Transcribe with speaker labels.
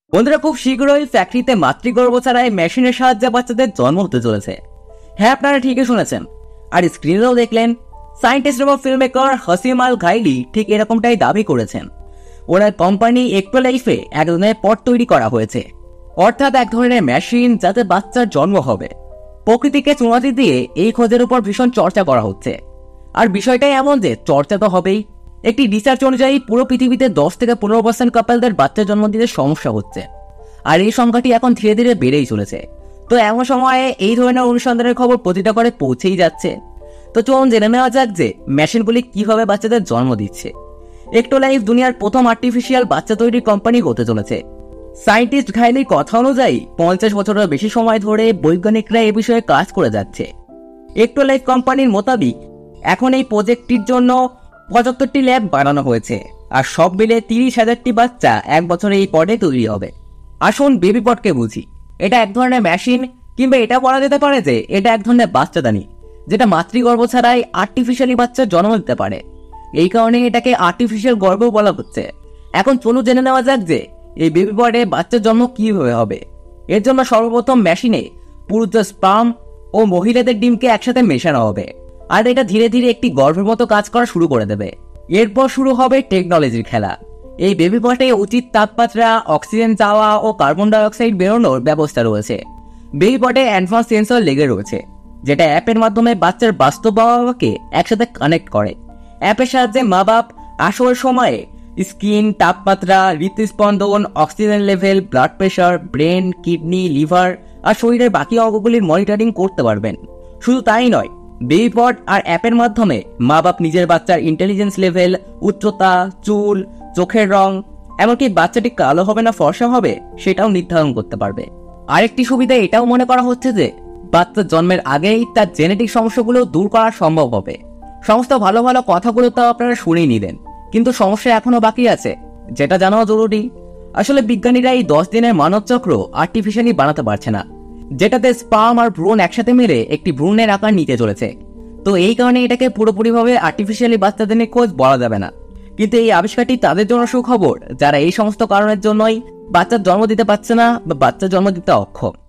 Speaker 1: বন্ধুরা, খুব শীঘ্রই ফ্যাক্টরিতে মাতৃগর্ভ ছাড়াই মেশিনের সাহায্যে বাচ্চাদের জন্ম হতে চলেছে। হ্যাঁ, আপনারা ঠিকই শুনেছেন। আর স্ক্রিনেও দেখলেন সায়েন্টিস্ট এবং film maker Hashem Al Ghaili ঠিক এরকমটাই দাবি করেছেন। ওনার কোম্পানি এক্টোলাইফে এক ধরনের পট তৈরি করা হয়েছে, অর্থাৎ এক ধরনের মেশিন যাতে বাচ্চার জন্ম হবে। প্রকৃতিকে চুনৌতি দিয়ে এই খোঁজের উপর ভীষণ চর্চা করা হচ্ছে। আর বিষয়টাই এমন যে চর্চা তো হবেই। একটি রিসার্চ অনুযায়ী পুরো পৃথিবীতে 10 থেকে 15% কাপলদের বাচ্চা জন্ম দিতে সমস্যা হচ্ছে, আর এই সংখ্যাটি এখন ধীরে ধীরে বেড়েই চলেছে। তো এমন সময়ে এই ধরনের অনুসন্ধানের খবর প্রতিটা করে পৌঁছেই যাচ্ছে। তো চলুন জেনে নেওয়া যাক যে মেশিনগুলি কিভাবে বাচ্চাদের জন্ম দিচ্ছে। এক্টোলাইফ দুনিয়ার প্রথম আর্টিফিশিয়াল বাচ্চা তৈরির কোম্পানি হতে চলেছে। সায়েন্টিস্ট ঘাইলির কথা অনুযায়ী 50 বছরের বেশি সময় ধরে বৈজ্ঞানিকরা এ বিষয়ে কাজ করে যাচ্ছে। এক্টোলাইফ কোম্পানির মোতাবিক এখন এই প্রজেক্টটির জন্য 75টি ল্যাব বানানো হয়েছে, আর সব মিলে 30,000টি বাচ্চা এক বছরে এই পডে তৈরি হবে। আসুন বেবি পডকে বুঝি। এটা এক ধরনের মেশিন, কিংবা এটা বলা যেতে পারে যে এটা এক ধরনের বাচ্চাদানি, যেটা মাতৃগর্ভ ছাড়াই আর্টিফিশিয়ালি বাচ্চার জন্ম দিতে পারে। এই কারণে এটাকে আর্টিফিশিয়াল গর্ভ বলা হচ্ছে। এখন চলুন জেনে নেওয়া যাক যে এই বেবি পডে বাচ্চার জন্ম কিভাবে হবে। এর জন্য সর্বপ্রথম মেশিনে পুরুষদের স্পার্ম ও মহিলাদের ডিমকে একসাথে মেশানো হবে, আর এটা ধীরে ধীরে একটি গর্ভের মতো কাজ করা শুরু করে দেবে। এরপর শুরু হবে টেকনোলজির খেলা। এই বেবি পডে উচিত তাপমাত্রা, অক্সিজেন চাওয়া ও কার্বন ডাইঅক্সাইড বেরোনোর ব্যবস্থা রয়েছে। বেবি পডে অ্যাডভান্স সেন্সর লেগে রয়েছে, যেটা অ্যাপের মাধ্যমে বাচ্চার বাস্তব বাবা-মাকে একসাথে কানেক্ট করে। অ্যাপের সাহায্যে মা বাপ আসল সময়ে স্কিন, তাপমাত্রা, হৃদস্পন্দন, oxygen level, blood pressure, brain, kidney, liver আর শরীরের বাকি অঙ্গগুলির মনিটরিং করতে পারবেন। শুধু তাই নয়, বেবি পড আর অ্যাপের মাধ্যমে মা বাপ নিজের বাচ্চার ইন্টেলিজেন্স লেভেল, উচ্চতা, চুল, চোখের রং, এমনকি বাচ্চাটি কালো হবে না ফর্সা হবে সেটাও নির্ধারণ করতে পারবে। আরেকটি সুবিধা এটাও মনে করা হচ্ছে যে বাচ্চার জন্মের আগেই তার জেনেটিক সমস্যাগুলো দূর করা সম্ভব হবে। সমস্ত ভালো ভালো কথাগুলো তো আপনারা শুনেই নিলেন, কিন্তু সমস্যা এখনো বাকি আছে, যেটা জানাও জরুরি। আসলে বিজ্ঞানীরা এই 10 দিনের মানবচক্র আর্টিফিশিয়ালি বানাতে পারছে না, যেটাতে স্পার্ম আর ভ্রূণ একসাথে মিলে একটি ভ্রূণের আকার নিতে চলেছে। তো এই কারণে এটাকে পুরোপুরিভাবে আর্টিফিশিয়ালি বাচ্চাদের খোঁজ বলা যাবে না। কিন্তু এই আবিষ্কারটি তাদের জন্য সুখবর যারা এই সমস্ত কারণের জন্যই বাচ্চার জন্ম দিতে পারছে না বা বাচ্চার জন্ম দিতে অক্ষম।